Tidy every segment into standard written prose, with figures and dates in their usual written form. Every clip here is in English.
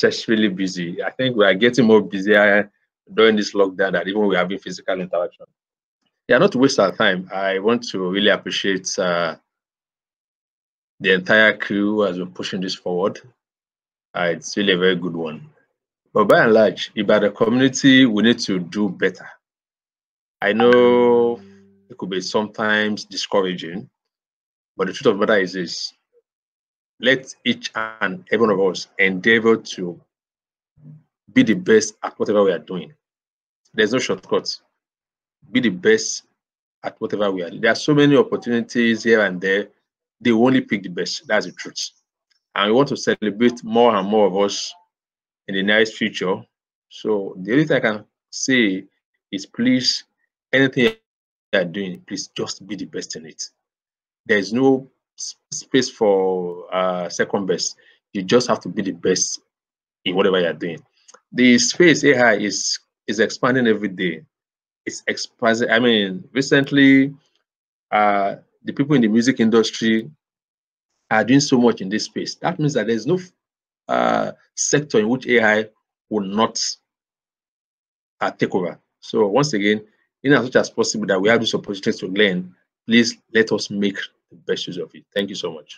unnecessarily busy. I think we are getting more busier during this lockdown than even we're having physical interaction. Yeah, not to waste our time, I want to really appreciate the entire crew who has been pushing this forward. It's really a very good one. But by and large, about the community, we need to do better. I know it could be sometimes discouraging, but the truth of the matter is this: let each and every one of us endeavor to be the best at whatever we are doing. There's no shortcuts. Be the best at whatever we are doing. There are so many opportunities here and there. They will only pick the best. That's the truth. And we want to celebrate more and more of us in the nearest future. So the only thing I can say is please, anything you are doing, please just be the best in it. There's no space for second best. You just have to be the best in whatever you're doing. The space AI is expanding every day. It's expanding. I mean, recently, the people in the music industry are doing so much in this space. That means that there's no sector in which AI will not take over. So once again, in as much as possible that we have this opportunity to learn, please let us make the best use of it. Thank you so much.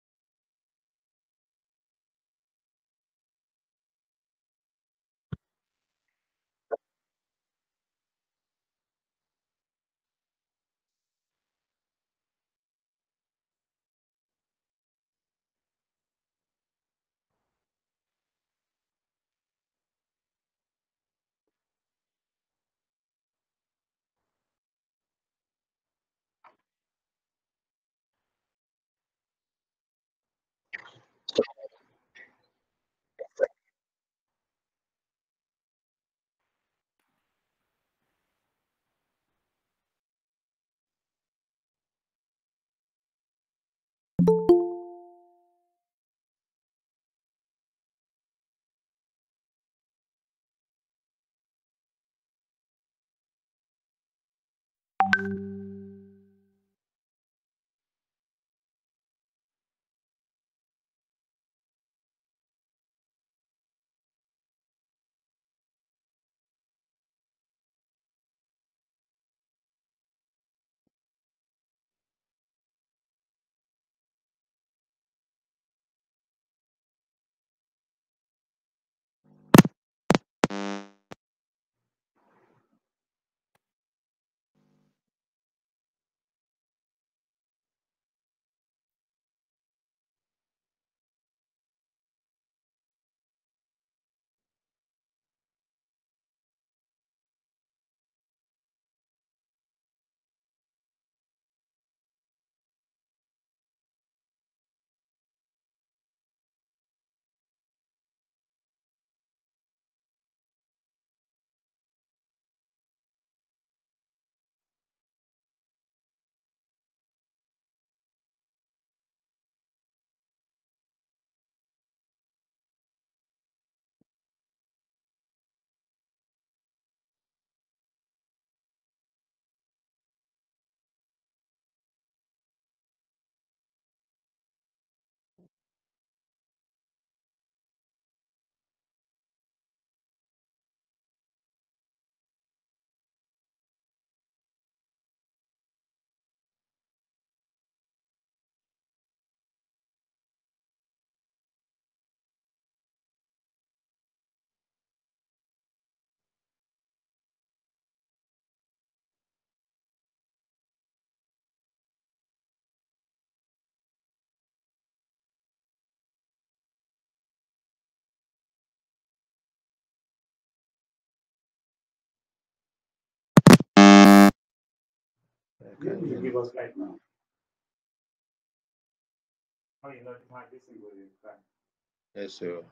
Let me give us right now. Oh, you know, this thing will be fine. Yes, sir.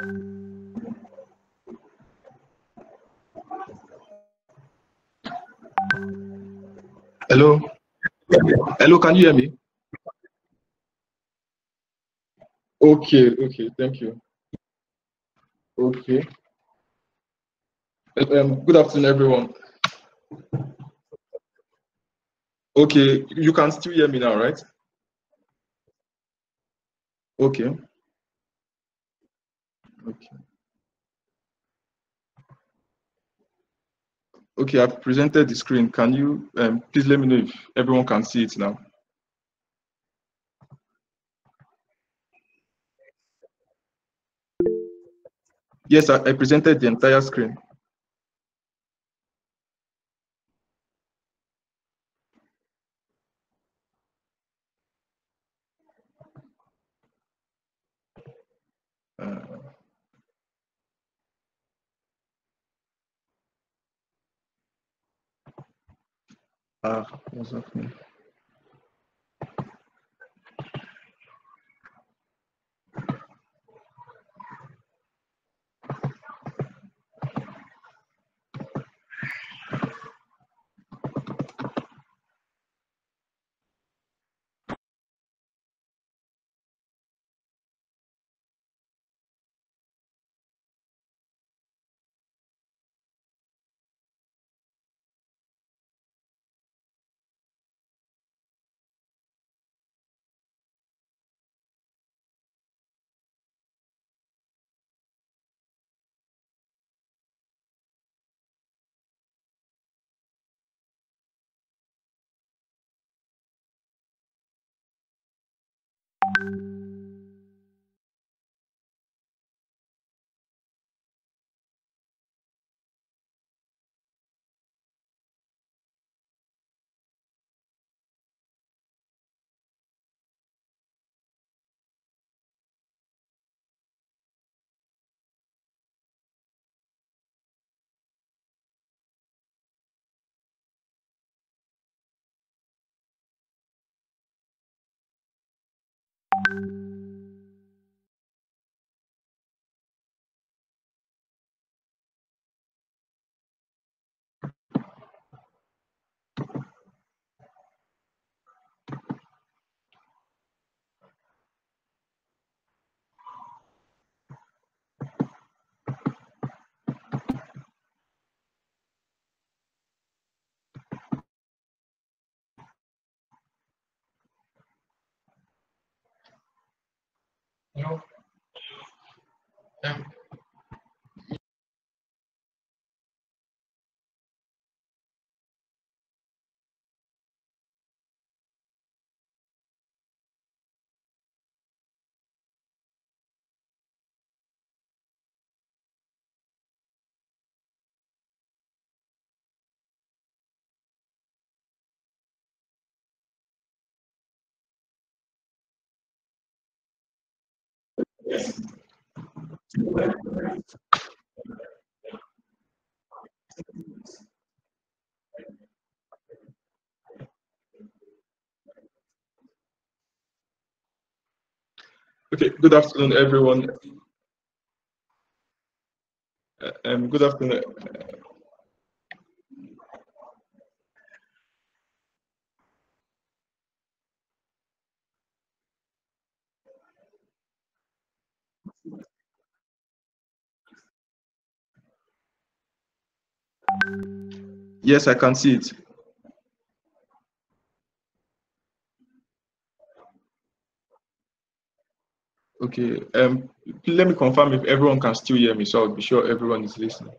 Hello? Hello, can you hear me? Okay, thank you. Okay. Good afternoon, everyone. Okay, you can still hear me now, right? Okay. Okay. Okay, I've presented the screen. Can you please let me know if everyone can see it now? Yes, I presented the entire screen. What's happening? No. Okay, good afternoon, everyone. Good afternoon. Yes, I can see it. Okay. Let me confirm if everyone can still hear me, so I'll be sure everyone is listening.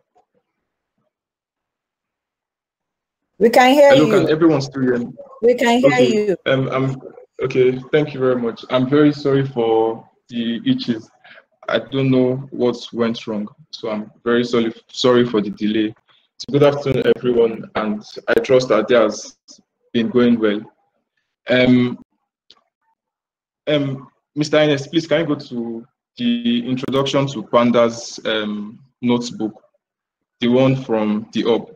We can hear Hello, you. can everyone still hear me? We can hear Okay. you. Okay. Thank you very much. I'm very sorry for the itches. I don't know what went wrong, so I'm very sorry for the delay. So good afternoon, everyone, and I trust that there has been going well. Mr. Ines, please can you go to the introduction to Pandas notebook, the one from the hub.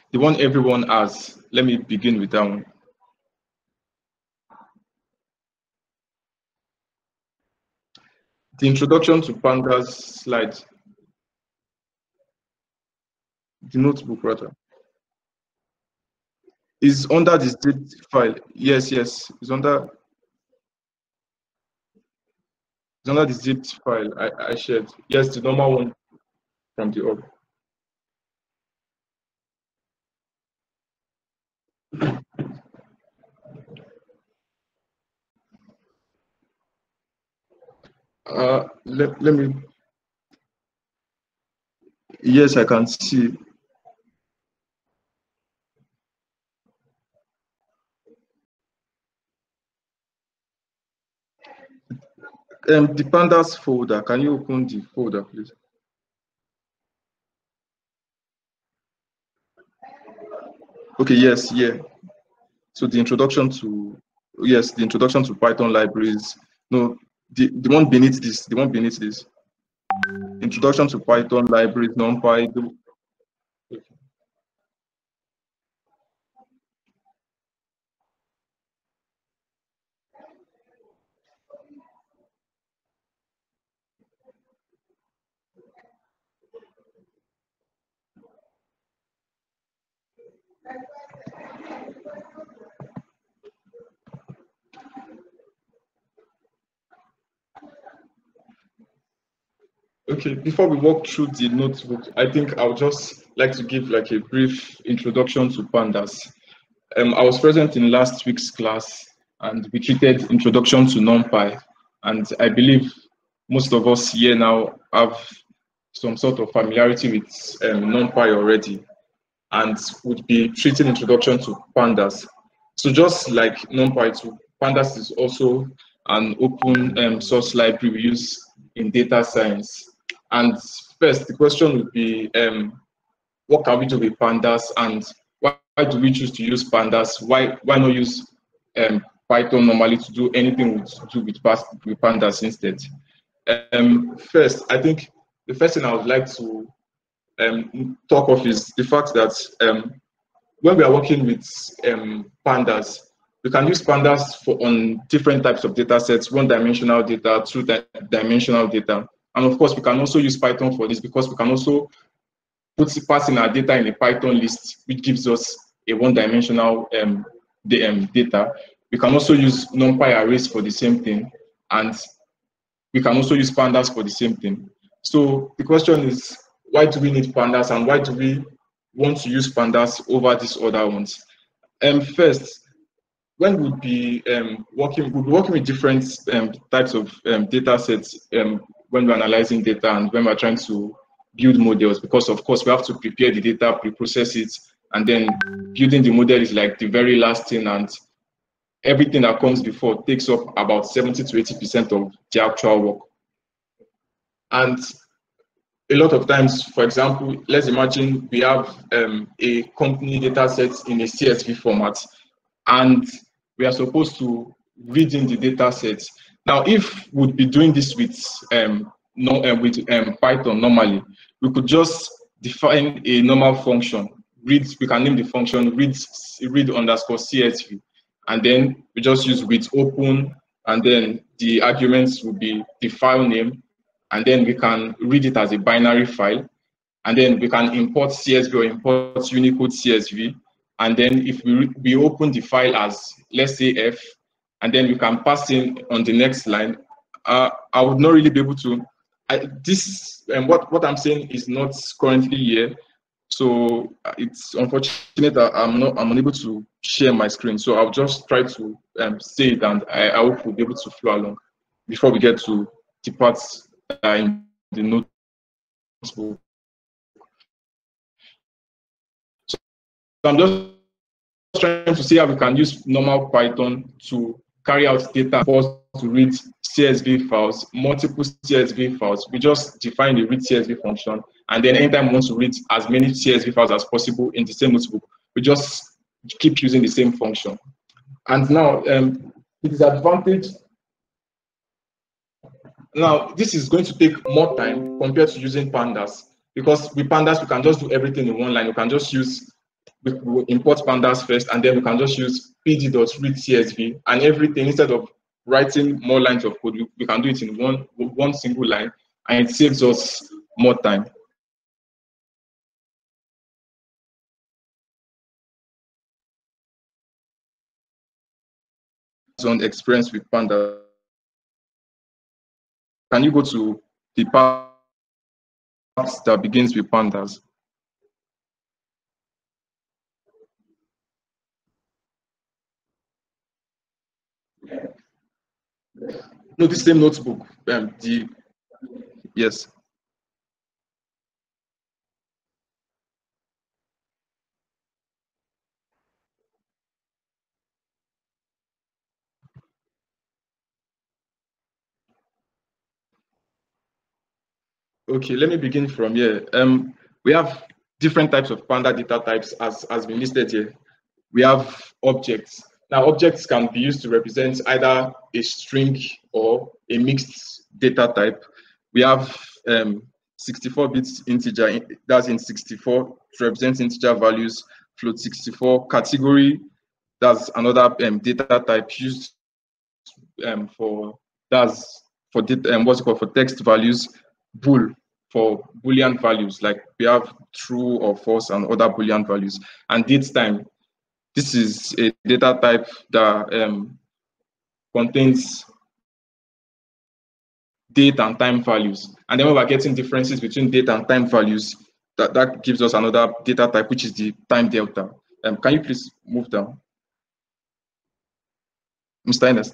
the one everyone has. Let me begin with that one. The introduction to Pandas slide, the notebook rather, is under the zipped file. Yes, it's under the zipped file I shared. Yes, the normal one from the org. Let me. Yes, I can see. The Pandas folder. Can you open the folder, please? Okay. Yes. Yeah. So the introduction to Python libraries. No, the one beneath this. The one beneath this. Introduction to Python libraries, NumPy. Okay, before we walk through the notebook, I think I would just like to give like a brief introduction to Pandas. I was present in last week's class and we treated introduction to NumPy, and I believe most of us here now have some sort of familiarity with NumPy already and would be treating introduction to Pandas. So just like NumPy, Pandas is also an open source library we use in data science. And first, the question would be, what can we do with Pandas, and why do we choose to use Pandas? Why not use Python normally to do anything to do with Pandas instead? First, I think the first thing I would like to talk of is the fact that when we are working with Pandas, we can use Pandas on different types of data sets: one-dimensional data, two-dimensional data. And of course, we can also use Python for this because we can also pass in our data in a Python list, which gives us a one-dimensional data. We can also use NumPy arrays for the same thing, and we can also use Pandas for the same thing. So the question is, why do we need Pandas, and why do we want to use Pandas over these other ones? First, when we'll be working with different types of data sets when we're analyzing data and when we're trying to build models, because of course we have to prepare the data, pre-process it, and then building the model is like the very last thing, and everything that comes before takes up about 70 to 80% of the actual work. And a lot of times, for example, let's imagine we have a company data set in a CSV format, and we are supposed to read in the data set. Now, if we'd be doing this with Python normally, we could just define a normal function. We can name the function read underscore CSV, and then we just use with open, and then the arguments will be the file name, and then we can read it as a binary file, and then we can import CSV or import Unicode CSV, and then if we open the file as, let's say, F, and then we can pass in on the next line. I would not really be able to. What I'm saying is not currently here, so it's unfortunate that I'm unable to share my screen. So I'll just try to say it, and I hope we'll be able to flow along before we get to the parts in the notebook. So I'm just trying to see how we can use normal Python to carry out data for us to read CSV files, multiple CSV files. We just define the read CSV function, and then anytime we want to read as many CSV files as possible in the same notebook, we just keep using the same function. And now, the disadvantage. Now, this is going to take more time compared to using Pandas, because with Pandas, we can just do everything in one line. We can just use we will import pandas first, and then we can just use pd.read.csv, and everything, instead of writing more lines of code, we can do it in one single line, and it saves us more time. On experience with pandas, can you go to the part that begins with pandas? No, the same notebook. Yes. Okay, let me begin from here. We have different types of Panda data types as been listed here. We have objects. Now, objects can be used to represent either a string or a mixed data type. We have 64 bits integer, that's in 64, to represent integer values. Float 64. Category, that's another data type used for text values. Bool for Boolean values, like we have true or false and other Boolean values. And date time, this is a data type that contains date and time values. And then when we're getting differences between date and time values, that gives us another data type, which is the time delta. Can you please move down? Mr. Ernest.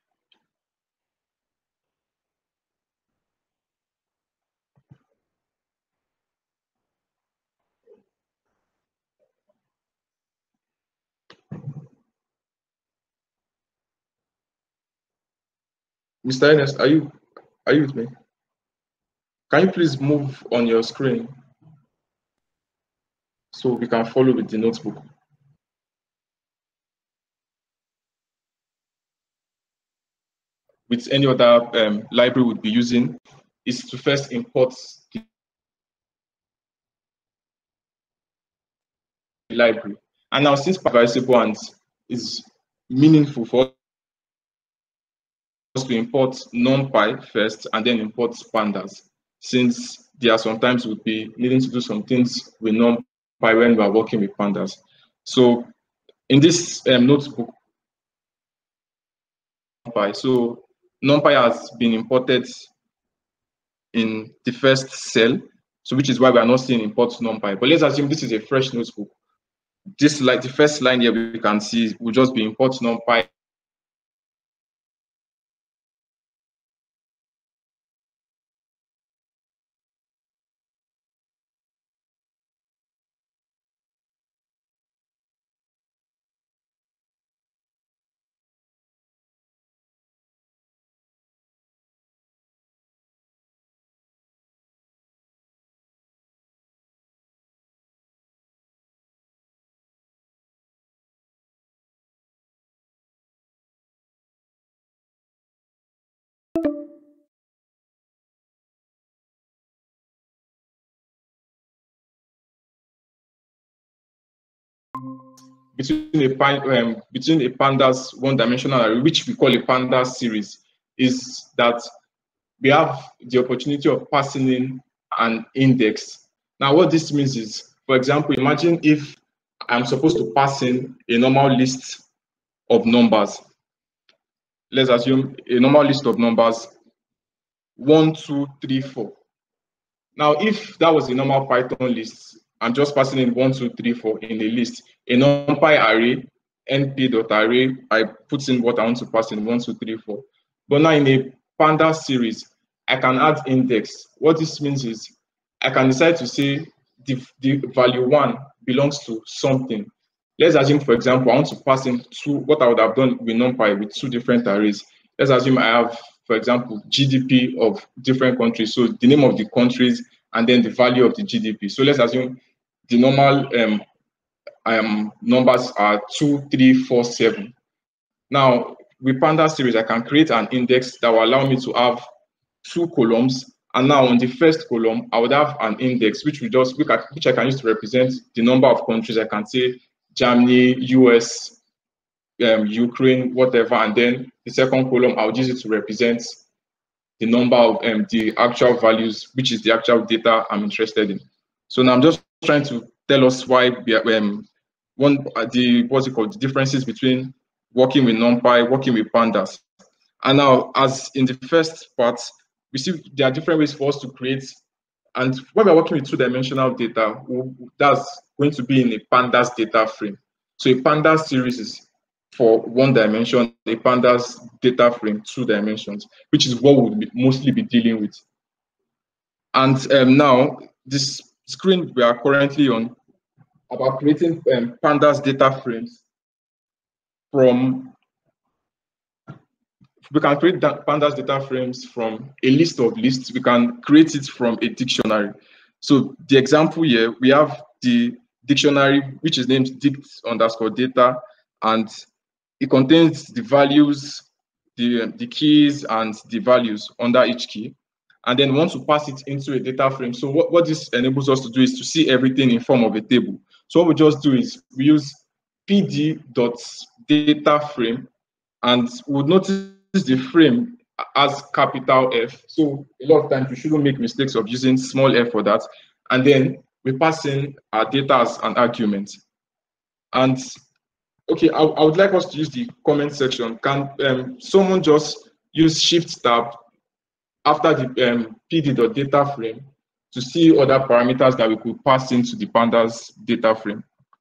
Mr. Ernest, are you with me? Can you please move on your screen so we can follow with the notebook? With any other library we'd be using, is to first import the library. And now, since parsable and is meaningful for us to import NumPy first and then import pandas, since there are sometimes we'll be needing to do some things with NumPy when we are working with pandas. So in this notebook, so NumPy has been imported in the first cell, so which is why we are not seeing import NumPy. But let's assume this is a fresh notebook. This, like the first line here, we can see will just be import NumPy. Between a pandas one-dimensional array, which we call a pandas series, is that we have the opportunity of passing in an index. Now, what this means is, for example, imagine if I'm supposed to pass in a normal list of numbers. Let's assume a normal list of numbers 1, 2, 3, 4. Now, if that was a normal Python list, I'm just passing in 1, 2, 3, 4 in a list. A NumPy array, np.array, I put in what I want to pass in 1, 2, 3, 4. But now in a pandas series, I can add index. What this means is I can decide to say the value 1 belongs to something. Let's assume, for example, I want to pass in what I would have done with NumPy with 2 different arrays. Let's assume I have, for example, GDP of different countries. So the name of the countries and then the value of the GDP. So let's assume the normal numbers are 2, 3, 4, 7. Now, with pandas series, I can create an index that will allow me to have 2 columns And now on the first column, I would have an index which I can use to represent the number of countries. I can say Germany, US, Ukraine, whatever. And then the second column, I'll use it to represent the number of the actual values, which is the actual data I'm interested in. So now I'm just trying to tell us why the differences between working with NumPy, working with Pandas. And now, as in the first part, we see there are different ways for us to create. And when we're working with two-dimensional data, that's going to be in a Pandas data frame. So a Pandas series is for one dimension, a Pandas data frame, 2 dimensions, which is what we'll mostly be dealing with. And now, this screen we are currently on about creating Pandas data frames from. We can create Pandas data frames from a list of lists. We can create it from a dictionary. So the example here, we have the dictionary, which is named dict_data, and it contains the values, the keys, and the values under each key. And then we want to pass it into a data frame. So what this enables us to do is to see everything in form of a table. So what we just do is we use pd.dataframe, and we'll notice the frame as capital F. So a lot of times we shouldn't make mistakes of using small f for that. And then we pass in our data as an argument. And okay, I would like us to use the comment section. Can someone just use Shift tab after the pd.data frame to see other parameters that we could pass into the Pandas data frame?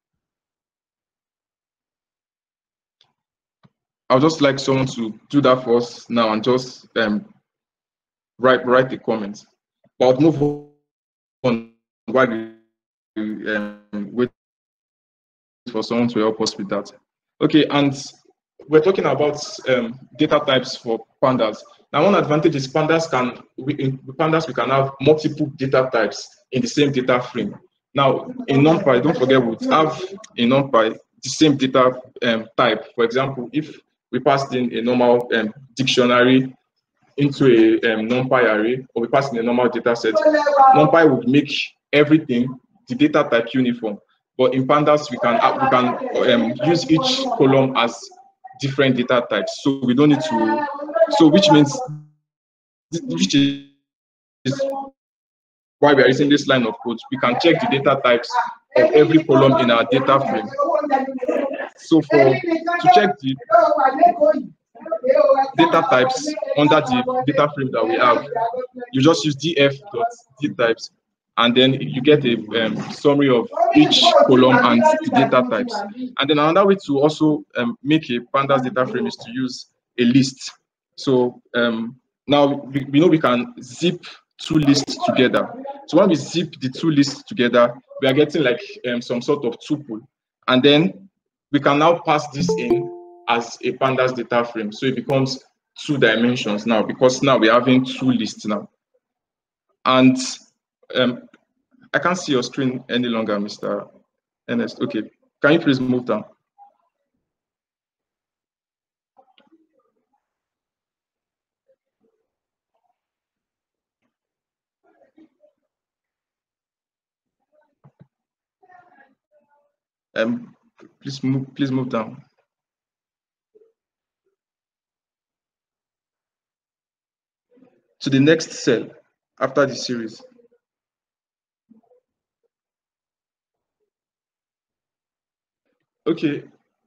I'll just like someone to do that for us now and just write the comments. But I'll move on while we wait for someone to help us with that. Okay, and we're talking about data types for Pandas. Now, one advantage is Pandas we can have multiple data types in the same data frame. Now, in NumPy, don't forget we have in NumPy the same data type. For example, if we passed in a normal dictionary into a NumPy array, or we pass in a normal data set, NumPy would make everything, the data type, uniform. But in Pandas, we can use each column as different data types. So we don't need to, so which is why we are using this line of code. We can check the data types of every column in our data frame. So to check the data types under the data frame that we have, you just use df.dtypes, and then you get a summary of each column and the data types. And then another way to also make a Pandas data frame is to use a list. So now we know we can zip 2 lists together. So when we zip the 2 lists together, we are getting like some sort of tuple. And then we can now pass this in as a Pandas data frame. So it becomes 2 dimensions now, because now we're having 2 lists now. And I can't see your screen any longer, Mr. Ernest. Okay, can you please move down? Please move down. To the next cell after the series. Okay.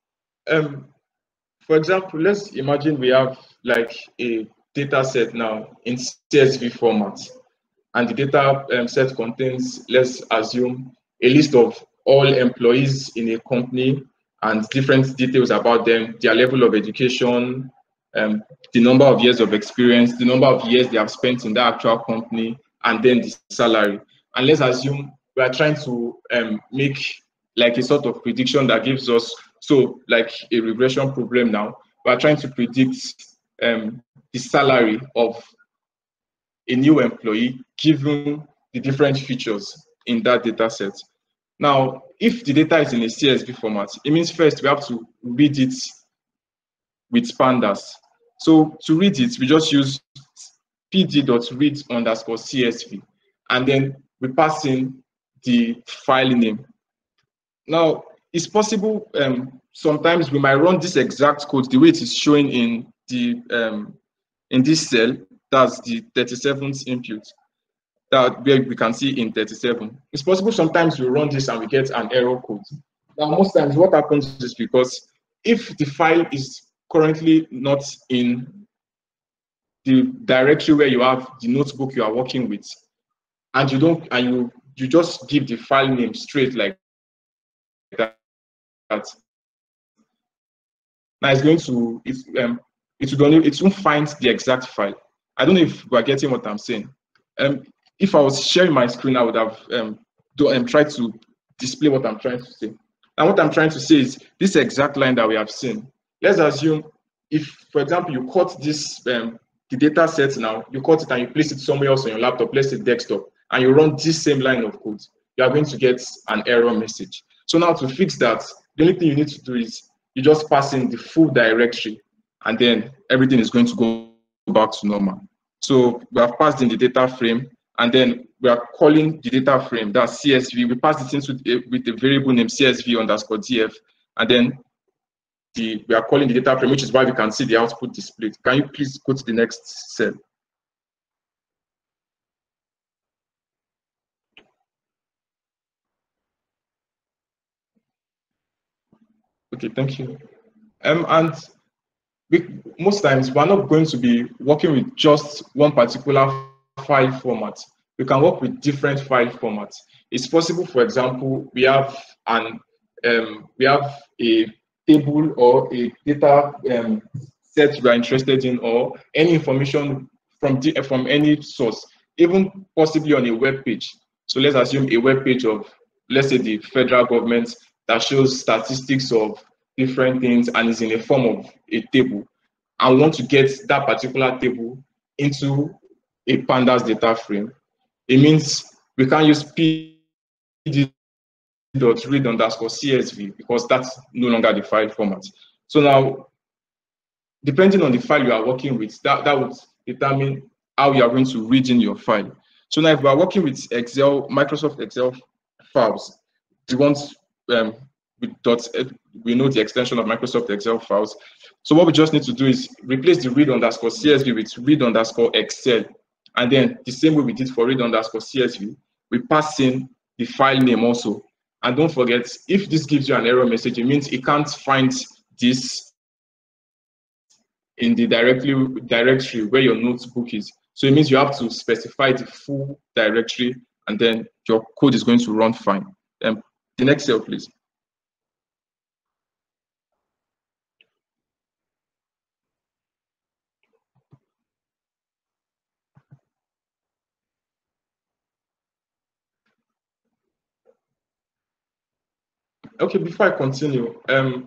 For example, let's imagine we have like a data set now in CSV format, and the data set contains, let's assume, a list of all employees in a company and different details about them, their level of education, the number of years of experience, the number of years they have spent in the actual company, and then the salary. And let's assume we are trying to make like a sort of prediction that gives us, so like a regression problem now, we are trying to predict the salary of a new employee given the different features in that data set. Now, if the data is in a CSV format, it means first we have to read it with Pandas. So to read it, we just use pd.read_csv, and then we pass in the file name. Now, it's possible sometimes we might run this exact code the way it is showing in the in this cell. That's the 37th input that where we can see in 37. It's possible sometimes we run this and we get an error code. Now, most times what happens is because if the file is currently not in the directory where you have the notebook you are working with, and you just give the file name straight like that. Now it's going to it won't find the exact file. I don't know if we are getting what I'm saying. If I was sharing my screen, I would have tried to display what I'm trying to say. And what I'm trying to say is this exact line that we have seen. Let's assume if, for example, you cut this the data set now, you cut it and you place it somewhere else on your laptop, let's say desktop, and you run this same line of code, you are going to get an error message. So now to fix that, the only thing you need to do is you just pass in the full directory, and then everything is going to go back to normal. So we have passed in the data frame, and then we are calling the data frame, that's CSV. We pass it into with the variable name CSV_df, and then we are calling the data frame, which is why we can see the output displayed. Can you please go to the next cell? Okay, thank you. And most times we're not going to be working with just one particular file format. We can work with different file formats. It's possible, for example, we have a table or a data set we are interested in, or any information from any source, even possibly on a web page. So let's assume a web page of, let's say, the federal government that shows statistics of different things and is in a form of a table. I want to get that particular table into a pandas data frame. It means we can't use pd.read_csv because that's no longer the file format. So now, depending on the file you are working with, that would determine how you are going to read in your file. So now if we are working with Excel, Microsoft Excel files, the ones we know the extension of Microsoft Excel files. So what we just need to do is replace the read_csv with read_excel. And then the same way we did for read_csv, we pass in the file name also. And don't forget, if this gives you an error message, it means it can't find this in the directory where your notebook is. So it means you have to specify the full directory, and then your code is going to run fine. The next cell, please. Okay, before I continue,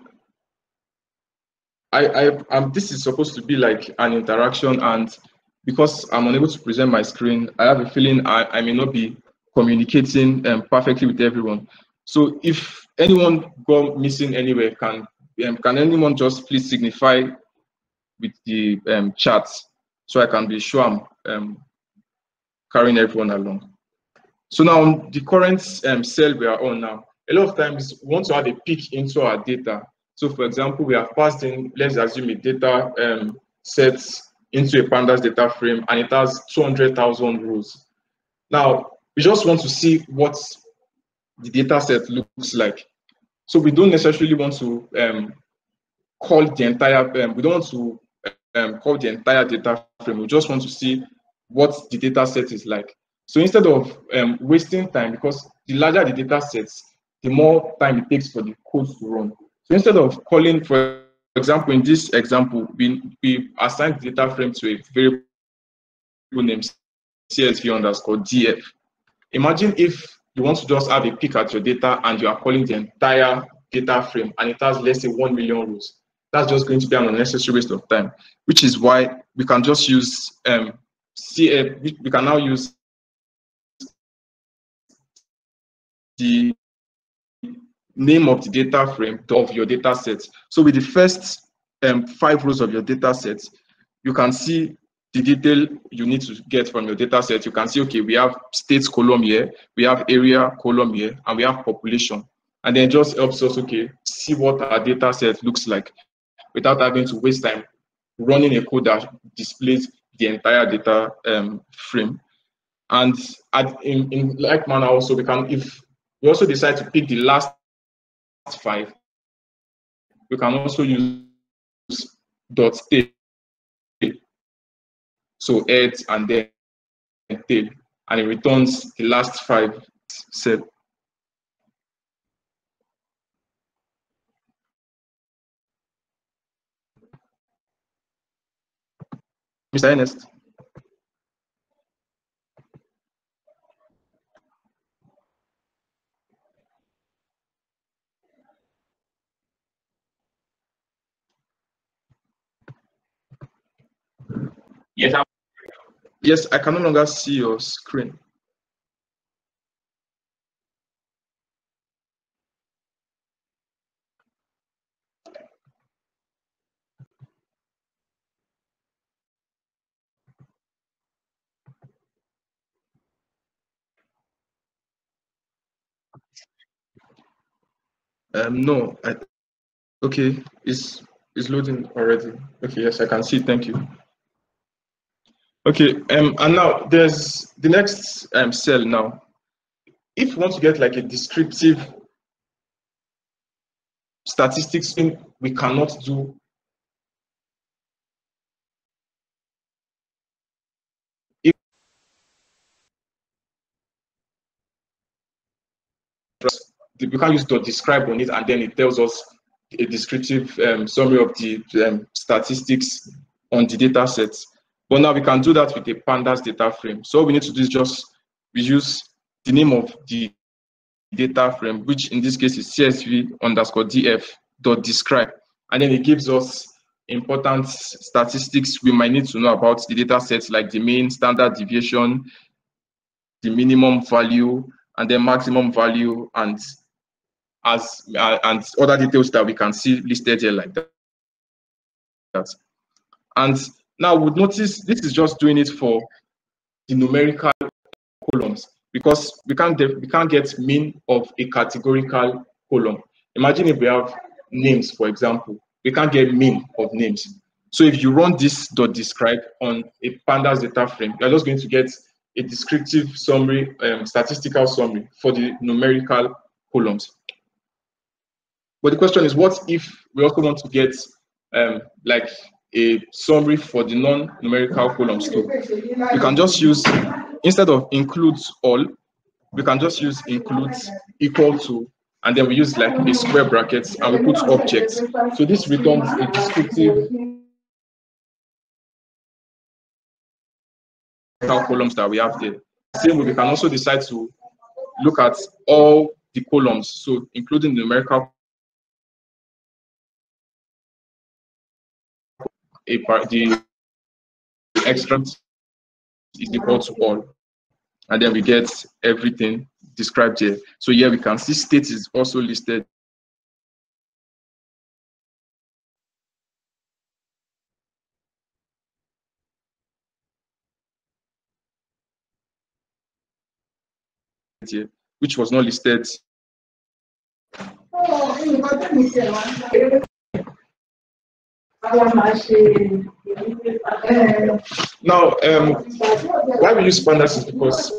this is supposed to be like an interaction, and because I'm unable to present my screen, I have a feeling I may not be communicating perfectly with everyone. So if anyone go missing anywhere, can anyone just please signify with the chat so I can be sure I'm carrying everyone along. So now the current cell we are on now, a lot of times we want to add a peek into our data. So for example, we have passed in, let's assume a data set into a pandas data frame, and it has 200,000 rows. Now, we just want to see what the data set looks like. So we don't necessarily want to call the entire, we don't want to call the entire data frame. We just want to see what the data set is like. So instead of wasting time, because the larger the data sets, the more time it takes for the code to run. So instead of calling, for example, in this example, we assign the data frame to a variable named CSV_df. Imagine if you want to just have a peek at your data and you are calling the entire data frame and it has, let's say, 1 million rows. That's just going to be an unnecessary waste of time, which is why we can just use we can now use the name of the data frame of your data set. So with the first 5 rows of your data set, you can see the detail you need to get from your data set, you can see, okay, we have states column here, we have area column here, and we have population. And then it just helps us, okay, see what our data set looks like without having to waste time running a code that displays the entire data frame. And in like manner also, we can, if we also decide to pick the last 5, we can also use .tail. So head and then tail, and it returns the last 5 cell. Mr. Ernest. Yes, I can no longer see your screen. No, okay, it's loading already. Okay, yes, I can see. Thank you. Okay, and now there's the next cell now. If you want to get like a descriptive statistics thing, we cannot do we can't use .describe on it, and then it tells us a descriptive summary of the statistics on the data sets. But now we can do that with a pandas data frame. So all we need to do is just we use the name of the data frame, which in this case is csv_df.describe, and then it gives us important statistics we might need to know about the data sets, like the mean, standard deviation, the minimum value, and then maximum value, and other details that we can see listed here like that. And now we'll notice this is just doing it for the numerical columns, because we can't get mean of a categorical column. Imagine if we have names, for example, we can't get mean of names. So if you run this .describe on a pandas data frame, you're just going to get a descriptive summary, statistical summary for the numerical columns. But the question is, what if we also want to get like a summary for the non-numerical columns too? We can just use, instead of includes all, we can just use includes equal to, and then we use like a square brackets and we put objects. So this returns a descriptive columns that we have there. Same way, we can also decide to look at all the columns, so including the numerical, the extract is equal to all, and then we get everything described here. So here we can see state is also listed. Here, which was not listed. Now, why we use pandas is because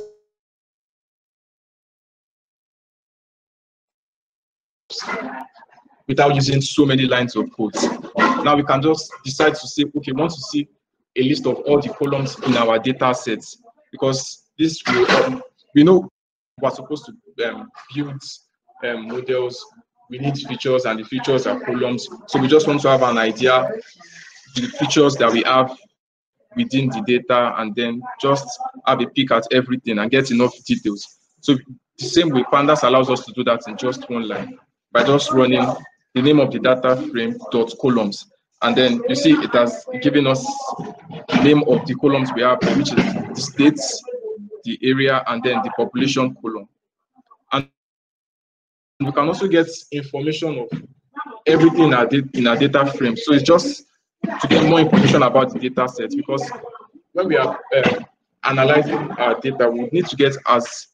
without using so many lines of code. Now we can just decide to say, okay, we want to see a list of all the columns in our data sets, because this will, we know we're supposed to build models. We need features, and the features are columns. So we just want to have an idea the features that we have within the data, and then just have a peek at everything and get enough details. So the same way, pandas allows us to do that in just one line by just running the name of the data frame dot columns, and then you see it has given us the name of the columns we have, which is the states, the area, and then the population column. And we can also get information of everything in our data frame. So it's just to get more information about the data set, because when we are analyzing our data, we need to get as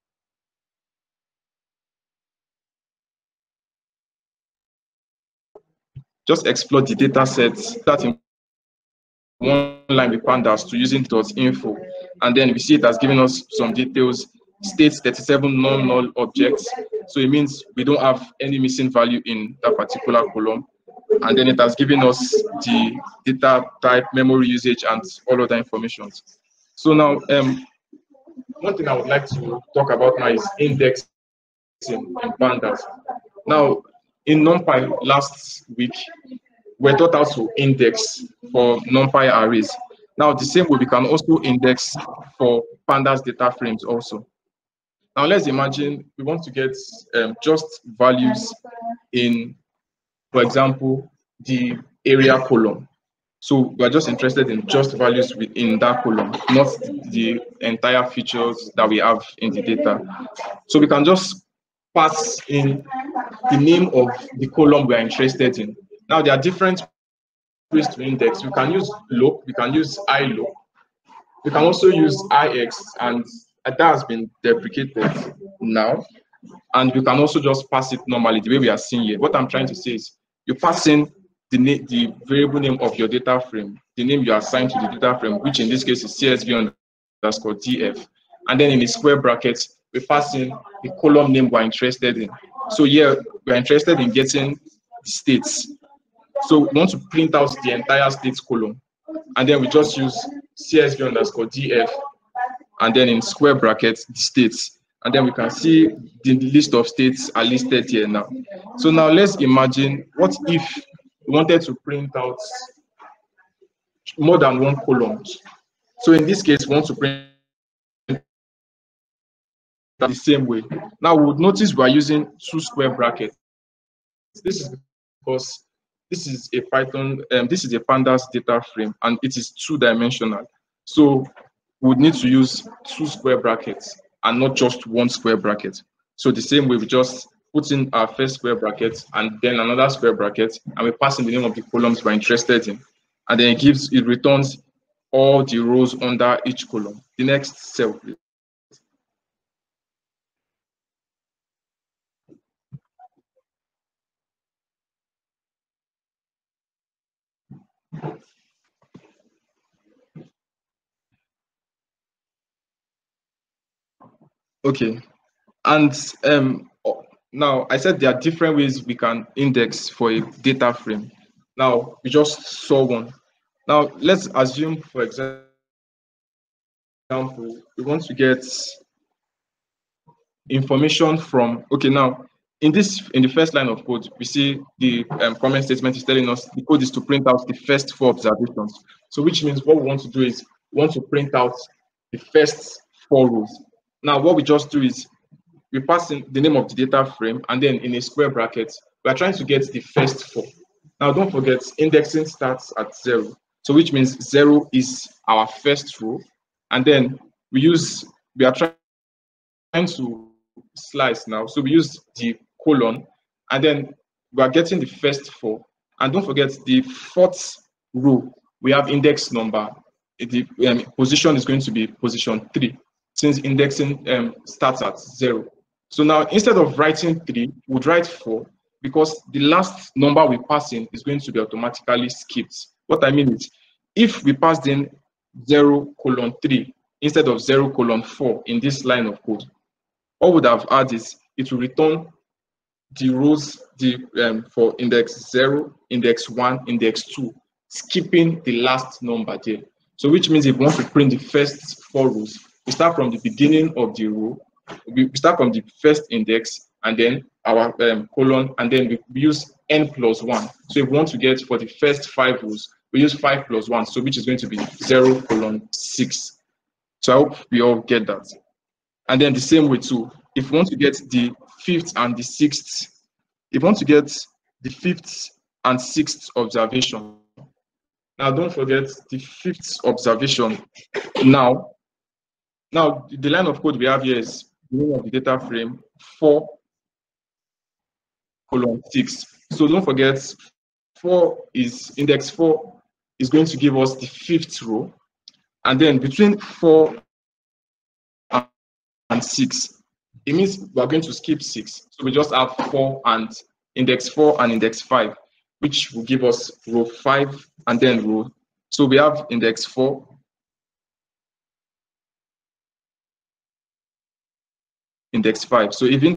just explore the data sets that in one line with pandas to using .info, and then we see it has given us some details, states 37 non-null objects. So it means we don't have any missing value in that particular column. And then it has given us the data type, memory usage, and all other information. So now, one thing I would like to talk about now is indexing in pandas. Now, in NumPy last week, we're taught how to index for NumPy arrays. Now, the same way we can also index for pandas data frames also. Now, let's imagine we want to get just values in, for example, the area column. So we're just interested in just values within that column, not the entire features that we have in the data. So we can just pass in the name of the column we're interested in. Now, there are different ways to index. We can use loc, we can use iloc, we can also use ix, and that has been deprecated now. And we can also just pass it normally, the way we are seeing here. What I'm trying to say is you pass in the variable name of your data frame, the name you assign to the data frame, which in this case is CSV_df. And then in the square brackets, we pass in the column name we're interested in. So here, we're interested in getting the states. So we want to print out the entire states column. And then we just use CSV_df, and then in square brackets, the states. And then we can see the list of states are listed here now. So now let's imagine, what if we wanted to print out more than one column? So in this case, we want to print the same way. Now we would notice we are using 2 square brackets. This is because this is a Python, this is a pandas data frame, and it is 2-dimensional. So we would need to use 2 square brackets and not just 1 square bracket. So the same way, we just put in our first square bracket and then another square bracket, and we pass in the name of the columns we're interested in. And then it returns all the rows under each column. The next cell, please. Okay, and now I said there are different ways we can index for a data frame. Now we just saw one. Now let's assume, for example, we want to get information from, okay, now in the first line of code, we see the comment statement is telling us the code is to print out the first 4 observations. So which means what we want to do is we want to print out the first 4 rows. Now what we just do is we pass in the name of the data frame, and then in a square bracket, we are trying to get the first 4. Now don't forget, indexing starts at 0. So which means 0 is our first row, and then we are trying to slice now. So we use the colon, and then we are getting the first 4. And don't forget, the 4th row, we have index number. The position is going to be position 3, since indexing starts at 0. So now instead of writing 3, we'd write 4, because the last number we pass in is going to be automatically skipped. What I mean is, if we passed in 0:3 instead of 0:4 in this line of code, what would have had is it will return the rows for index 0, index 1, index 2, skipping the last number there. So which means if we want to print the first 4 rows, we start from the beginning of the row. We start from the first index, and then our colon, and then we use n+1. So if we want to get for the first 5 rows, we use 5 + 1, so which is going to be 0:6. So I hope we all get that. And then the same way too, if we want to get the 5th and the 6th, if we want to get the 5th and 6th observation, now don't forget the 5th observation. Now the line of code we have here is the name of the data frame 4:6. So don't forget, 4 is index 4 is going to give us the 5th row, And then between 4 and 6, it means we're going to skip 6. So we just have 4 and index 4 and index 5, which will give us row 5 and then row. So we have index 4, index 5. So even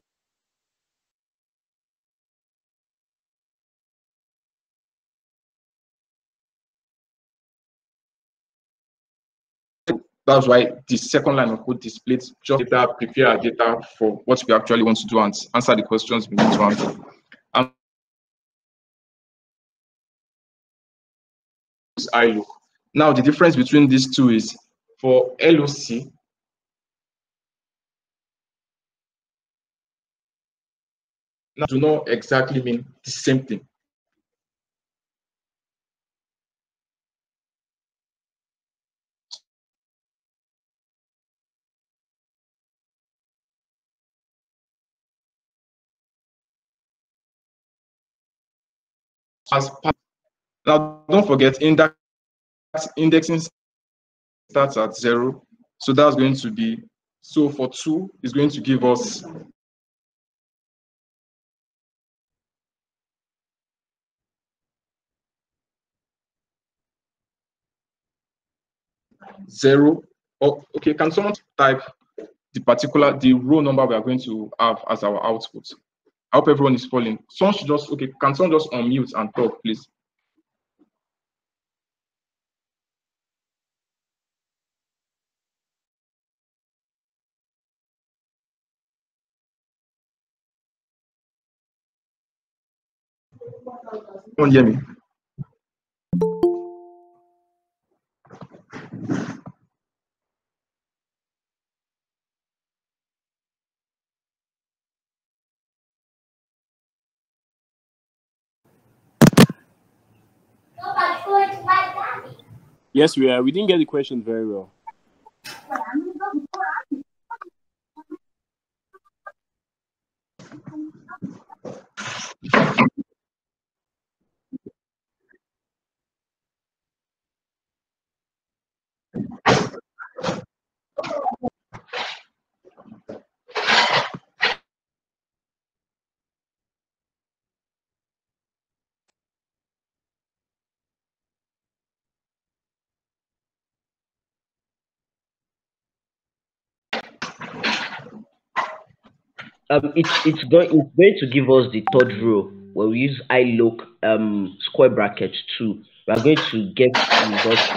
that's why the second line of code displays just data, prepare our data for what we actually want to do and answer the questions we need to answer. And iLook. Now the difference between these two is for LOC, now do not exactly mean the same thing. Now don't forget indexing starts at 0, so that's going to be, so for 2 is going to give us zero. Oh, okay, can someone type the row number we are going to have as our output? I hope everyone is following. Someone should just, okay, can someone just unmute and talk, please? Someone hear me? Yes, we are. We didn't get the question very well. It's going to give us the third row where we use iLook square bracket 2. We are going to get results.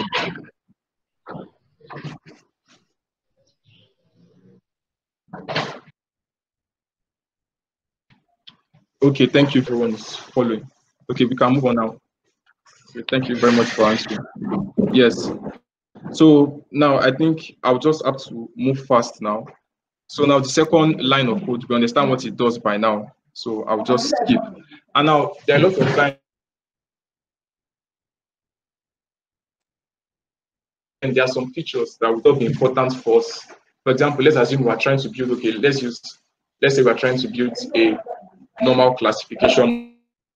Okay, thank you. Everyone is following. Okay, we can move on now. Okay, thank you very much for answering. Yes. So now I think I'll just have to move fast now. So now the second line of code, we understand what it does by now. So I'll just skip. And now there are lots of times, and there are some features that would be important for us. For example, let's assume we're trying to build, okay, let's say we're trying to build a normal classification.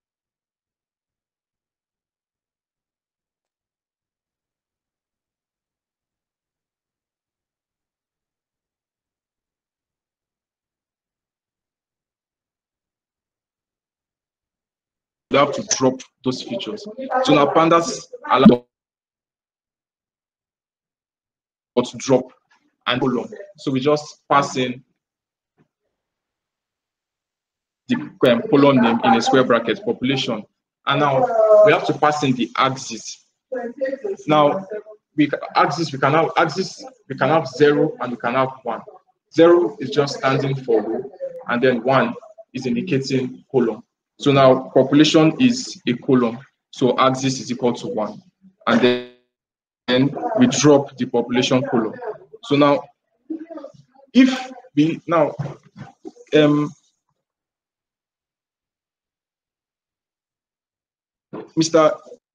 You have to drop those features. So now Pandas allow to drop and column. So we just pass in the column name in a square bracket, population, and now we have to pass in the axis. Now we can have 0 and we can have 1. 0 is just standing for row, and then 1 is indicating column. So now population is a column, so axis is equal to 1, and then we drop the population column. So now if we now Mr.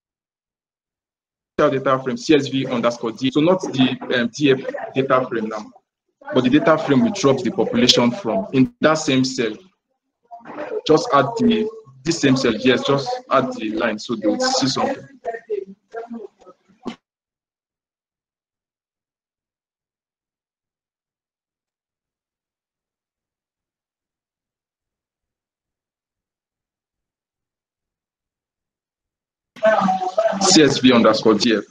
data frame CSV underscore D. So not the DF data frame now, but the data frame we drop the population from in that same cell. Just add this same cell. Yes, just add the line so they will see something. CSV_df.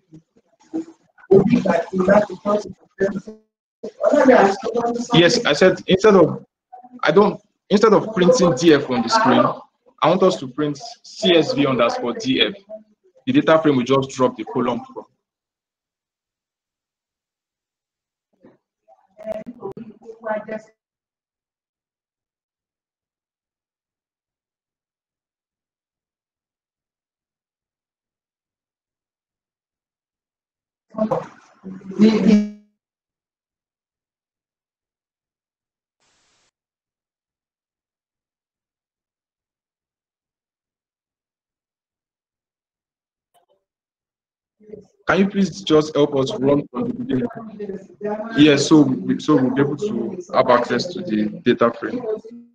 Yes, I said instead of printing df on the screen, I want us to print CSV_df. The data frame will just drop the column from. Can you please just help us run from the beginning? Yes, so we'll be able to have access to the data frame.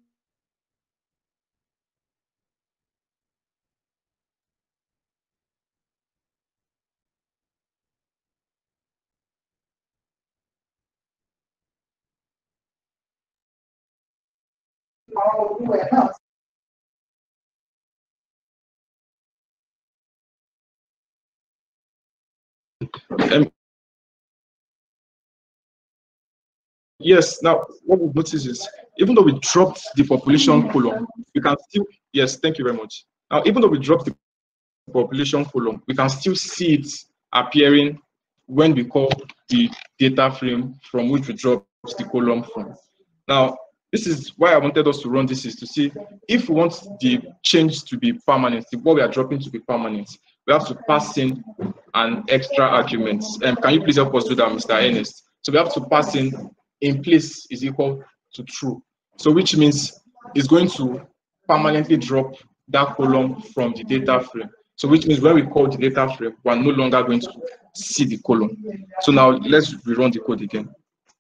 Yes, now what we've noticed is even though we dropped the population column, we can still, yes, thank you very much. Now, even though we dropped the population column, we can still see it appearing when we call the data frame from which we dropped the column from. Now, this is why I wanted us to run this, is to see if we want the change to be permanent, what we are dropping to be permanent, we have to pass in an extra argument. Can you please help us do that, Mr. Ernest? So we have to pass in place is equal to true. So which means it's going to permanently drop that column from the data frame. So which means when we call the data frame, we're no longer going to see the column. So now let's rerun the code again.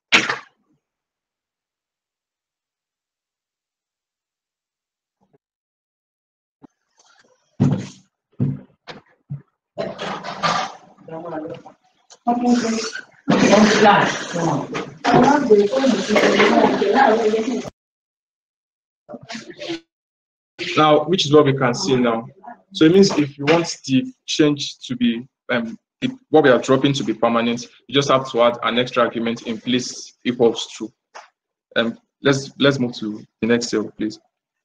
Now, which is what we can see now. So it means if you want the change to be what we are dropping to be permanent, you just have to add an extra argument in place equals true. Let's move to the next cell, please.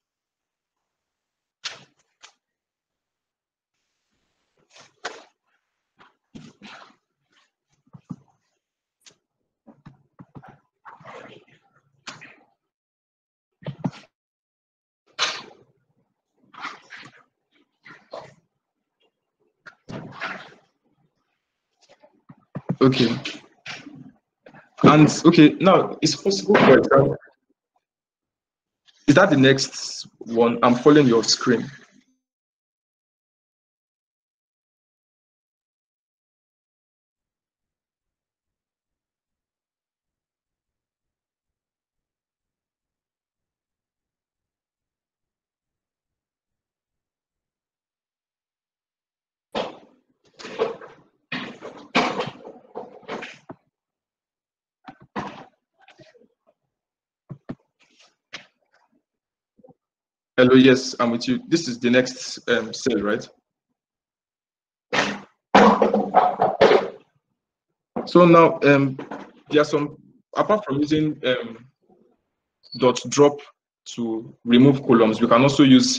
Okay. And okay, now it's possible, for example, is that the next one? I'm following your screen. Hello, yes, I'm with you. This is the next cell, right? So now there are some, apart from using dot drop to remove columns, we can also use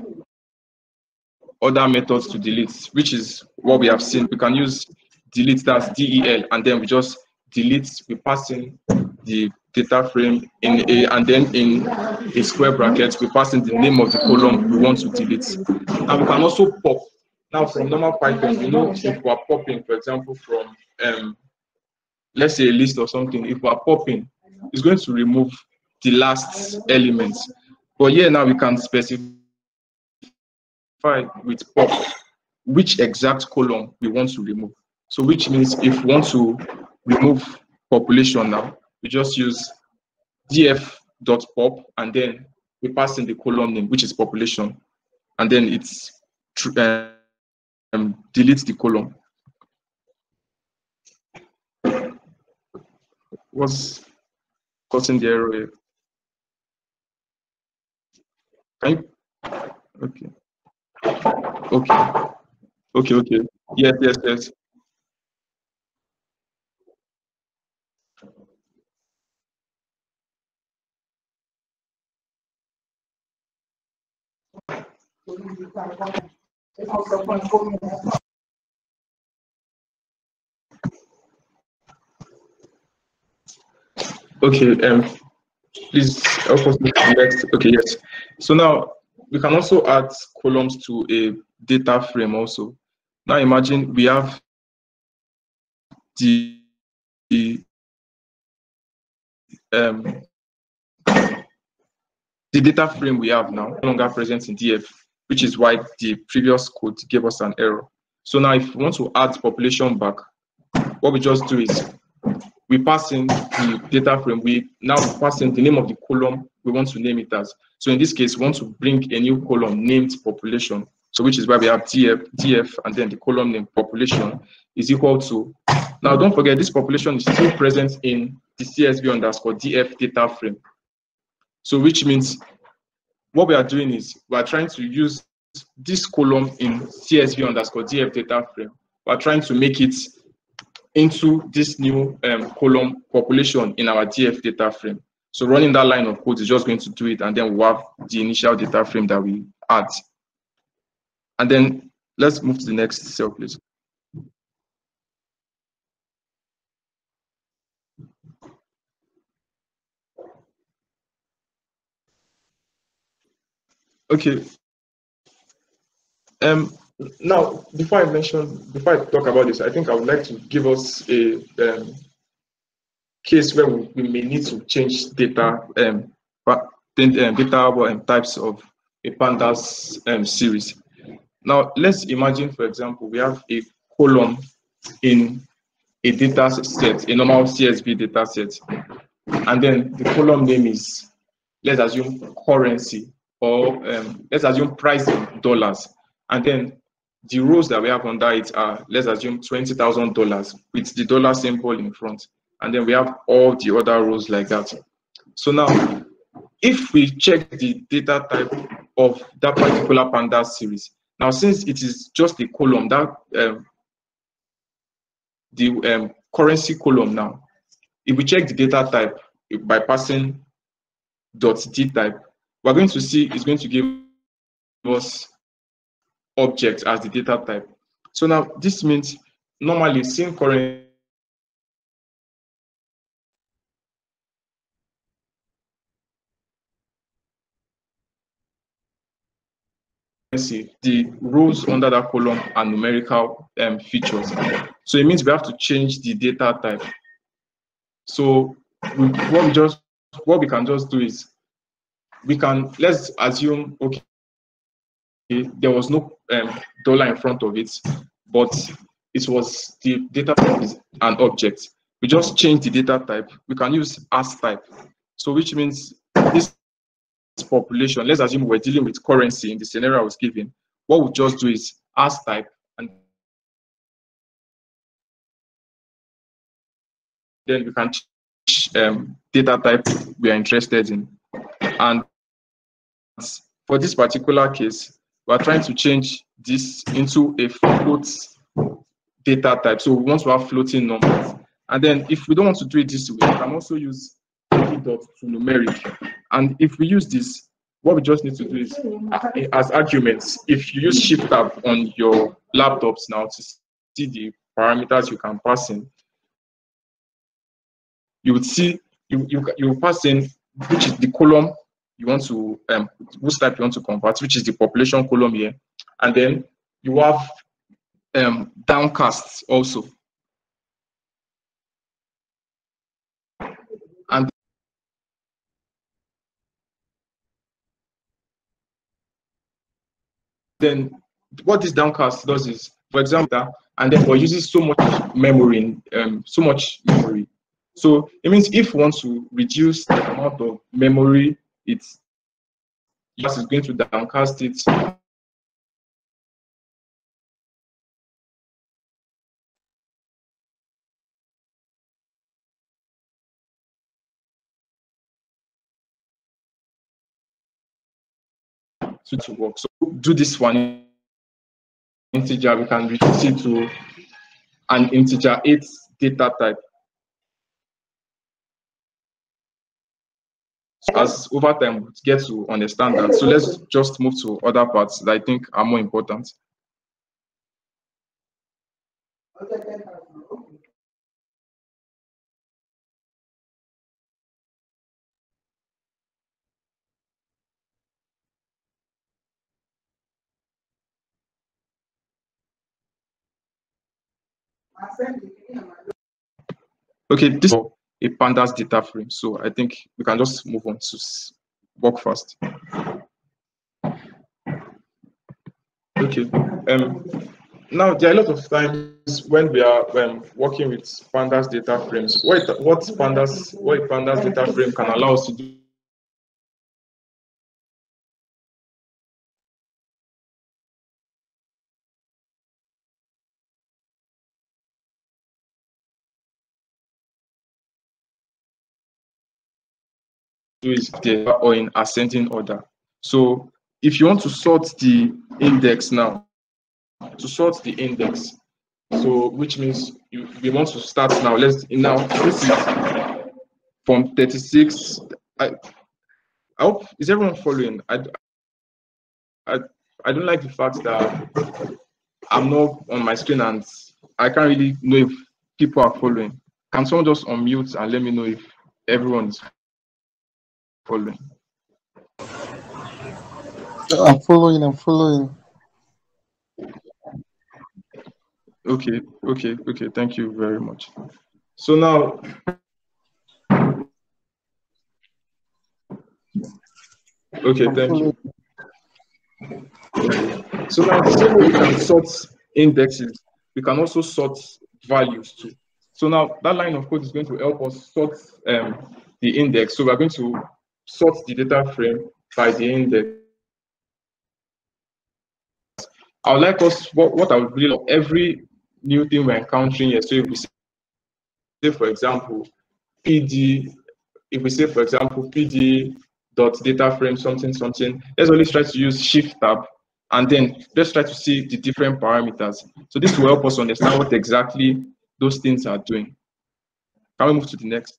other methods to delete, which is what we have seen. We can use delete, that's del, and then we just delete, we pass in the data frame in a, and then in a square bracket, we pass in the name of the column we want to delete. And we can also pop. Now from normal Python, you know, if we are popping, for example, from let's say a list or something, if we are popping, it's going to remove the last element. But here now we can specify with pop which exact column we want to remove. So which means if we want to remove population now, we just use df.pop and then we pass in the column name, which is population, and then it's delete the column. What's causing the error here? Can you? Okay. Okay. Yes, yes, yes. Okay, please help us with the next. Okay, yes. So now we can also add columns to a data frame also. Now imagine we have the um, the data frame we have now no longer present in DF, which is why the previous code gave us an error. So now if we want to add population back, what we just do is we pass in the data frame. We now pass in the name of the column we want to name it as. So in this case, we want to bring a new column named population. So which is why we have DF, and then the column name population is equal to. Now don't forget this population is still present in the CSV_DF data frame. So which means what we are doing is we are trying to use this column in CSV_DF data frame. We are trying to make it into this new column population in our DF data frame. So running that line of code is just going to do it, and then we'll have the initial data frame that we add. And then let's move to the next cell, please. Okay. Now, before I talk about this, I think I would like to give us a case where we may need to change data types of a pandas series. Now, let's imagine, for example, we have a column in a data set, a normal CSV data set, and then the column name is, let's assume currency, or let's assume price in dollars, and then the rows that we have under it are, let's assume $20,000 with the dollar symbol in front, and then we have all the other rows like that. So now, if we check the data type of that particular pandas series, now since it is just a column, that the currency column, now if we check the data type by passing .d type, we're going to see it's going to give us object as the data type. So now this means normally seeing currency the rows under that column are numerical features. So it means we have to change the data type. So what we can just do is let's assume, okay, there was no dollar in front of it, but it was the data type is an object. We just change the data type. We can use as type. So which means this population, let's assume we're dealing with currency in the scenario I was given. What we'll just do is as type, and then we can change data type we are interested in. And for this particular case, we're trying to change this into a float data type. So we want to have floating numbers. And then if we don't want to do it this way, we can also use dot to numeric. And if we use this, what we just need to do is, as arguments, if you use Shift Tab on your laptops now to see the parameters you can pass in, you would see you pass in which is the column you want to whose type you want to convert, which is the population column here, and then you have downcast also, and then what this downcast does is, for example, and therefore uses so much memory, so it means if we want to reduce the amount of memory it's is going to downcast it to work. So do this one integer, we can reduce it to an integer 8 data type. As over time we get to understand that. So let's just move to other parts that I think are more important. Okay, this is a pandas data frame, so I think we can just move on to work fast. Okay, now there are a lot of times when we are working with pandas data frames. What pandas data frame can allow us to do is there or in ascending order. So if you want to sort the index now, so which means we want to start now. This is from 36. I hope, is everyone following? I don't like the fact that I'm not on my screen and I can't really know if people are following. Can someone just unmute and let me know if everyone is following? I'm following. Okay. Thank you very much. So now, okay, thank you. So now, the same way we can sort indexes, we can also sort values too. So now that line of code is going to help us sort the index. So we're going to sort the data frame by the index. I would like us, what I would really love, every new thing we're encountering here. So if we say, for example, PD, dot data frame something, let's always try to use Shift tab, and then let's try to see the different parameters. So this will help us understand what exactly those things are doing. Can we move to the next?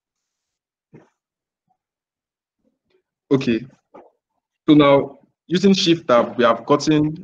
Okay. So now, using Shift tab, we have gotten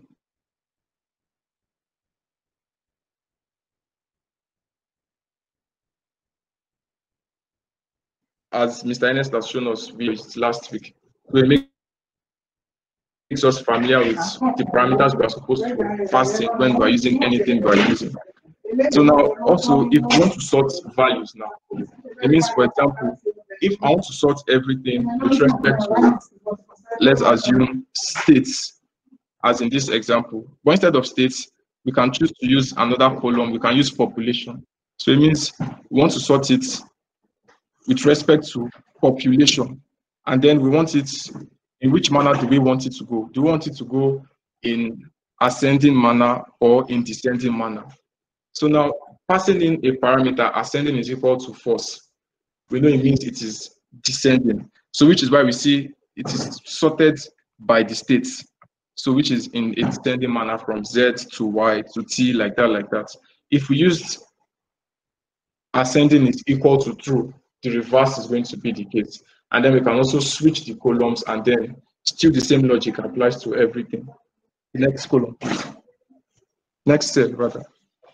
as Mr. Ernest has shown us last week, it makes us familiar with the parameters we are supposed to pass in when we are using anything we are using. So now, also, if we want to sort values now, it means, for example, if I want to sort everything with respect to, let's assume, states, as in this example, but instead of states, we can choose to use another column. We can use population. So it means we want to sort it with respect to population, and then we want it, in which manner do we want it to go? Do we want it to go in ascending manner or in descending manner? So now, passing in a parameter, ascending is equal to false. We know it means it is descending. So which is why we see it is sorted by the states. So which is in a descending manner from Z to Y to T, like that. If we used ascending is equal to true, the reverse is going to be the case. And then we can also switch the columns, and then still the same logic applies to everything. Next column, please. Next cell, rather.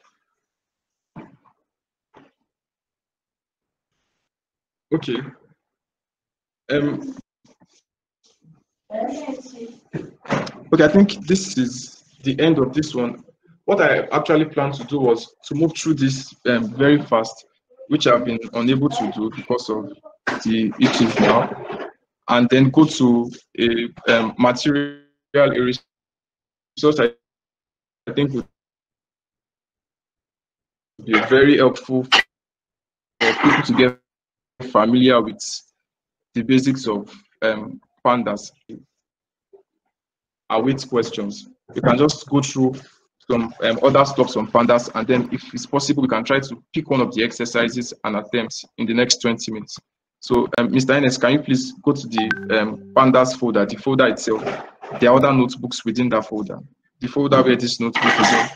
Okay. Okay, I think this is the end of this one. What I actually planned to do was to move through this very fast, which I've been unable to do because of the issues now, and then go to a material resource I think would be very helpful for people to get familiar with the basics of pandas. Await questions. We can just go through some other stuff on pandas, and then if it's possible, we can try to pick one of the exercises and attempts in the next 20 minutes. So Mr. Ernest, can you please go to the pandas folder, the folder itself? There are other notebooks within that folder. the folder where this notebook is in.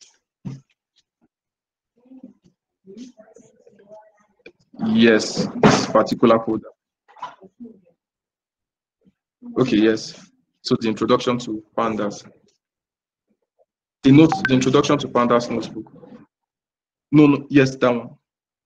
Yes, this particular folder. Okay, yes. So the introduction to Pandas. The introduction to Pandas notebook. No, yes, that one.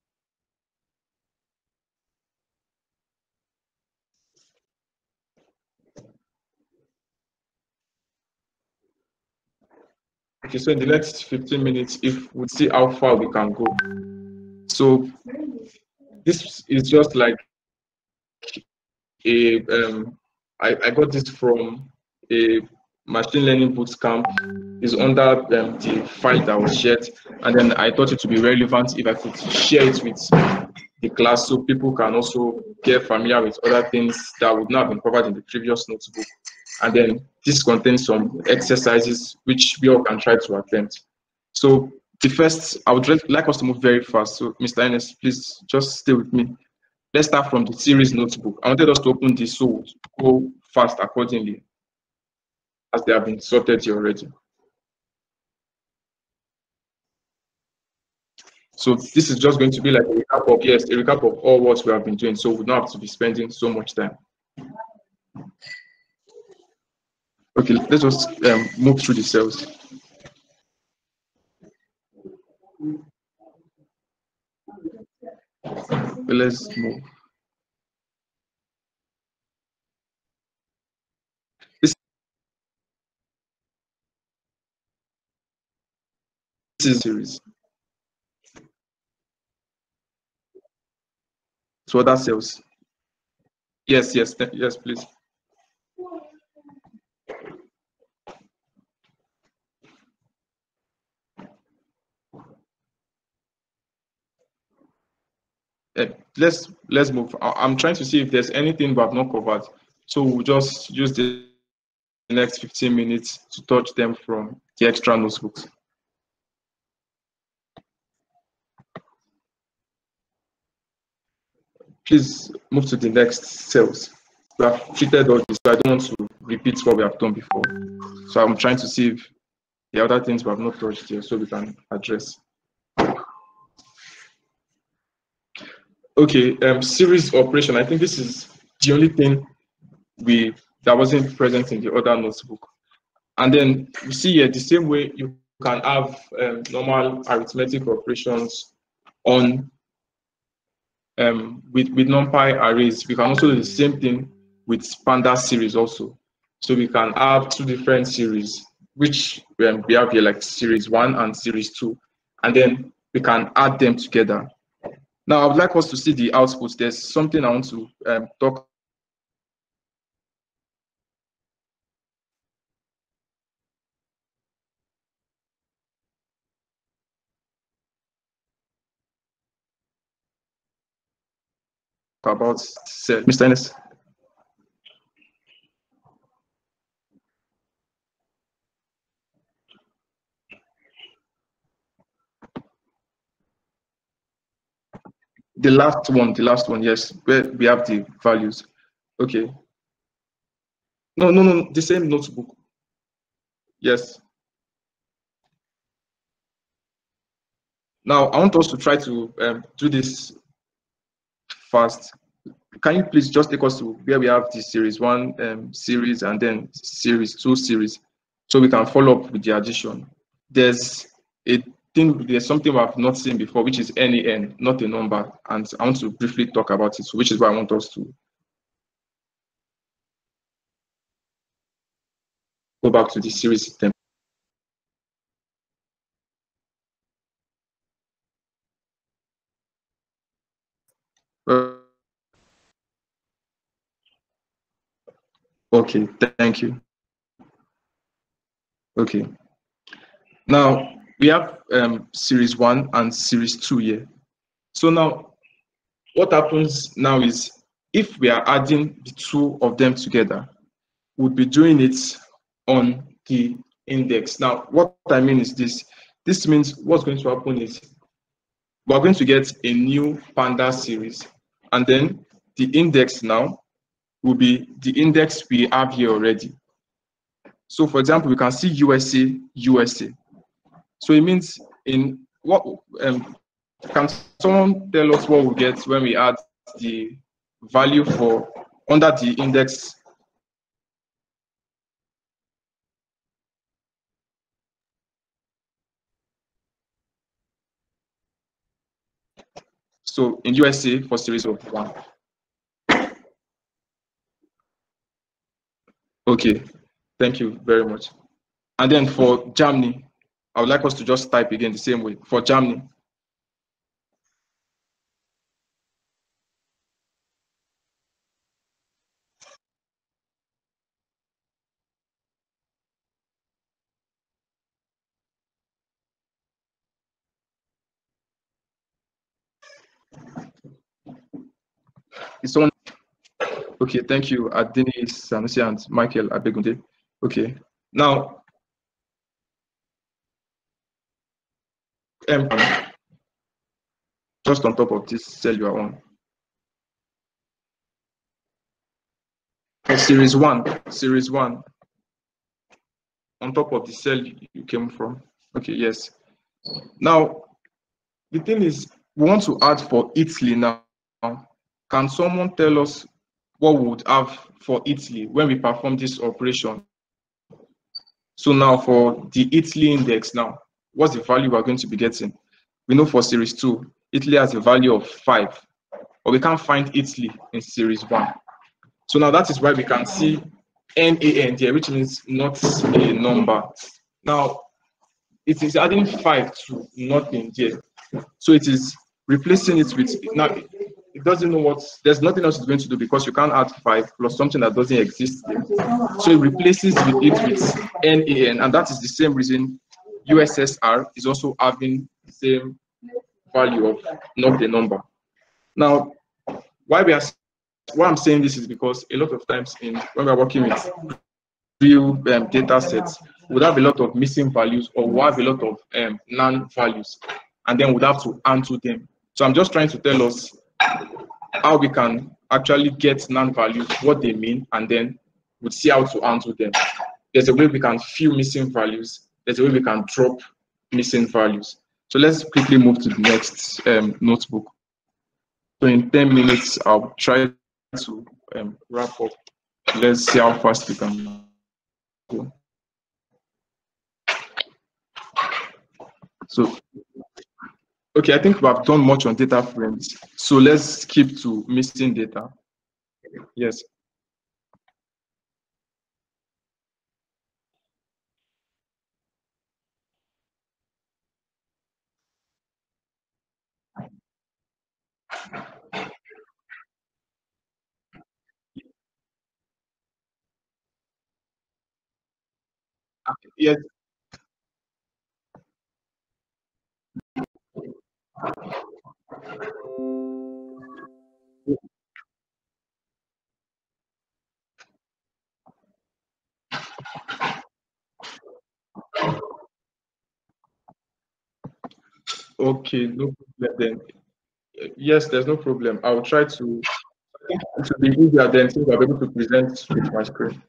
Okay, so in the next 15 minutes, if we see how far we can go. So this is just like a I got this from a machine learning bootcamp. Is under the file that was shared, and then I thought it would be relevant if I could share it with the class so people can also get familiar with other things that would not have been covered in the previous notebook. And then this contains some exercises which we all can try to attempt. So the first, I would like us to move very fast. So Mr. Ernest, please just stay with me. Let's start from the series notebook. I wanted us to open this so we'll go fast accordingly as they have been sorted here already. So this is just going to be like a recap of, yes, a recap of all what we have been doing. So we don't have to be spending so much time. Okay, let's just move through the cells. Let's move. This is series. So other cells. Yes, yes, yes, please. Let's move. I'm trying to see if there's anything we have not covered. So we'll just use the next 15 minutes to touch them from the extra notebooks. Please move to the next cells. We have treated all this, so I don't want to repeat what we have done before. So I'm trying to see if the other things we have not touched here, so we can address. Okay, series operation. I think this is the only thing that wasn't present in the other notebook. And then you see here the same way you can have normal arithmetic operations on with NumPy arrays. We can also do the same thing with Pandas series also. So we can have two different series, which we have here like series 1 and series 2, and then we can add them together. Now I would like us to see the outputs. There's something I want to talk about, Mr. Ennis. The last one, yes, where we have the values. Okay. No, the same notebook. Yes. Now I want us to try to do this fast. Can you please just take us to where we have the series 1 series and then series 2 series, so we can follow up with the addition. There's something we have not seen before, which is NaN, not a number, and I want to briefly talk about it, which is why I want us to go back to the series system. Okay, thank you. Okay. Now we have series 1 and series 2 here. So now what happens now is, if we are adding the two of them together, we'll be doing it on the index. Now what I mean is this means what's going to happen is we're going to get a new Pandas series, and then the index now will be the index we have here already. So for example, we can see USA, USA. So it means in what can someone tell us what we get when we add the value for under the index? So in USA for series of 1. Okay, thank you very much. And then for Germany, I would like us to just type again the same way. For Germany, is someone? Okay, thank you, Adini Sanusi and Michael Abegunde. Okay, now just on top of this cell you are on. For series 1, on top of the cell you came from. Okay, yes. Now, the thing is, we want to add for Italy now. Can someone tell us what we would have for Italy when we perform this operation? So now for the Italy index now, what's the value we're going to be getting? We know for series 2, Italy has a value of 5, but we can't find Italy in series 1. So now that is why we can see NAN there, which means not a number. Now, it is adding 5 to nothing here. So it is replacing it with, now it doesn't know what, there's nothing else it's going to do because you can't add 5 plus something that doesn't exist there. So it replaces it with NAN, and that is the same reason USSR is also having the same value of not the number. Now, why I'm saying this is because a lot of times when we're working with real data sets, we'll have a lot of missing values or we'll have a lot of non-values, and then we'll have to undo them. So I'm just trying to tell us how we can actually get non-values, what they mean, and then we'll see how to undo them. There's a way we can fill missing values. There's a way we can drop missing values. So let's quickly move to the next notebook. So in 10 minutes, I'll try to wrap up. Let's see how fast we can go. So, okay, I think we have done much on data frames. So let's skip to missing data. Yes. Yes. Okay, no problem then. Yes, there's no problem. I'll try to. I think it will be easier then since I'll be able to present with my screen.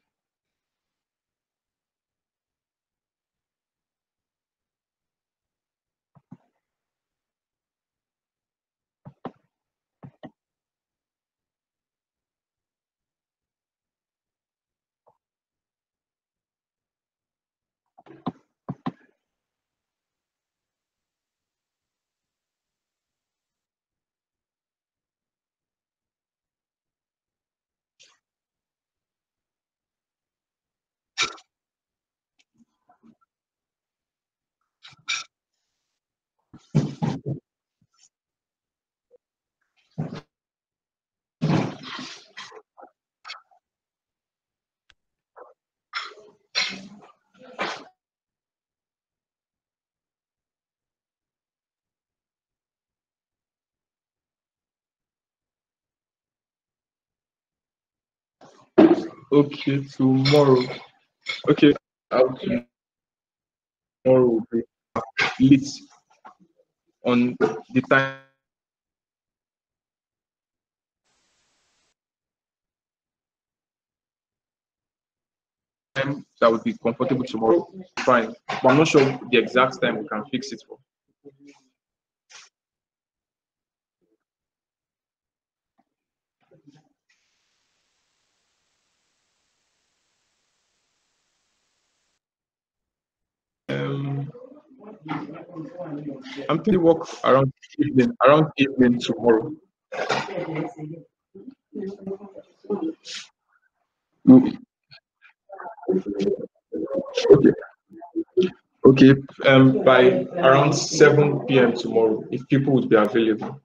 Okay, tomorrow. Okay, I'll tomorrow will be late on the time. time that would be comfortable tomorrow, fine. But I'm not sure the exact time we can fix it for. I'm thinking work around evening tomorrow. Okay. Okay. By around 7 p.m. tomorrow, if people would be available.